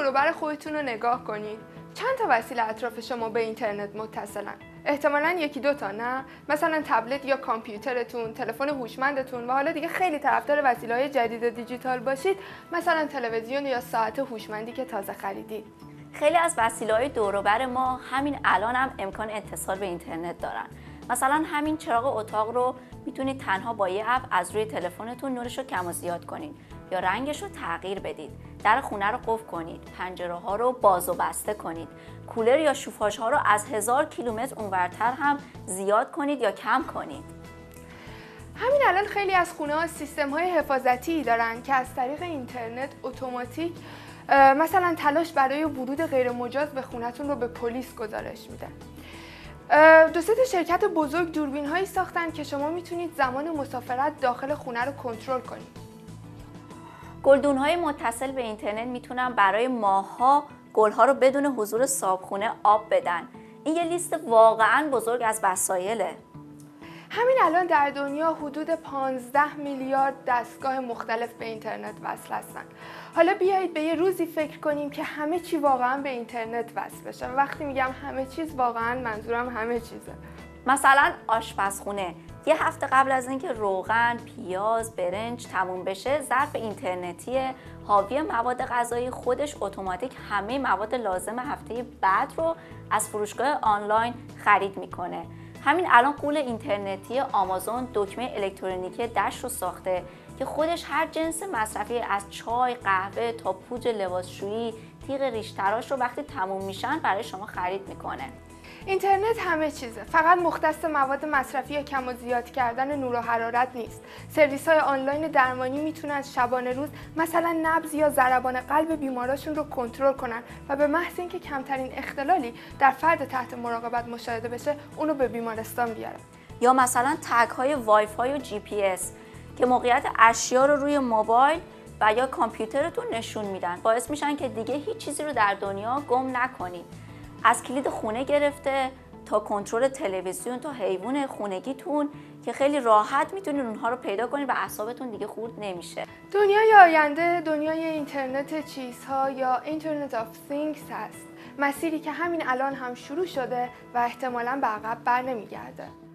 دور و بر خودتون رو نگاه کنید. چند تا وسیله اطراف شما به اینترنت متصلن؟ احتمالاً یکی دو تا، نه؟ مثلا تبلت یا کامپیوترتون، تلفن هوشمندتون و حالا دیگه خیلی طرفدار وسایل جدید دیجیتال باشید، مثلا تلویزیون یا ساعت هوشمندی که تازه خریدید. خیلی از وسایل دور و بر ما همین الان هم امکان اتصال به اینترنت دارن. مثلا همین چراغ اتاق رو میتونید تنها با یه اپ از روی تلفنتون نورش رو کم و زیاد کنید یا رنگش رو تغییر بدید. در خونه رو قفل کنید، پنجره ها رو باز و بسته کنید، کولر یا شوفاژ ها رو از 1000 کیلومتر اونورتر هم زیاد کنید یا کم کنید. همین الان خیلی از خونه ها سیستم های حفاظتی دارن که از طریق اینترنت اتوماتیک مثلا تلاش برای ورود غیر مجاز به خونتون رو به پلیس گزارش میده. دو سه تا شرکت بزرگ دوربین هایی ساختن که شما میتونید زمان مسافرت داخل خونه رو کنترل کنید. گلدون های متصل به اینترنت میتونن برای ماه‌ها گل‌ها رو بدون حضور صاحبخونه آب بدن. این یه لیست واقعاً بزرگ از وسایله. همین الان در دنیا حدود 15 میلیارد دستگاه مختلف به اینترنت وصل هستن. حالا بیایید به یه روزی فکر کنیم که همه چی واقعا به اینترنت وصل بشه. وقتی میگم همه چیز، واقعا منظورم همه چیزه. مثلا آشپزخونه. یه هفته قبل از اینکه روغن، پیاز، برنج تموم بشه، ظرف اینترنتی حاوی مواد غذایی خودش اتوماتیک همه مواد لازم هفته بعد رو از فروشگاه آنلاین خرید میکنه. همین الان غول اینترنتی آمازون دکمه الکترونیکی دش رو ساخته که خودش هر جنس مصرفی از چای، قهوه تا پودر لباسشویی، تیغ ریش‌تراش رو وقتی تموم میشن برای شما خرید میکنه. اینترنت همه چیزه، فقط مختص مواد مصرفی یا کم و زیاد کردن نور و حرارت نیست. سرویس های آنلاین درمانی میتونن شبانه روز مثلا نبض یا ضربان قلب بیماراشون رو کنترل کنن و به محض اینکه کمترین اختلالی در فرد تحت مراقبت مشاهده بشه اونو به بیمارستان بیارن. یا مثلا تگ های وای فای و جی پی اس که موقعیت اشیا رو روی موبایل و یا کامپیوترتون نشون میدن، باعث میشن که دیگه هیچ چیزی رو در دنیا گم نکنید. از کلید خونه گرفته تا کنترل تلویزیون تا حیوان خونگیتون که خیلی راحت میتونید اونها رو پیدا کنید و اعصابتون دیگه خورد نمیشه. دنیای آینده دنیای اینترنت چیزها یا اینترنت آف things هست. مسیری که همین الان هم شروع شده و احتمالاً به عقب بر نمیگرده.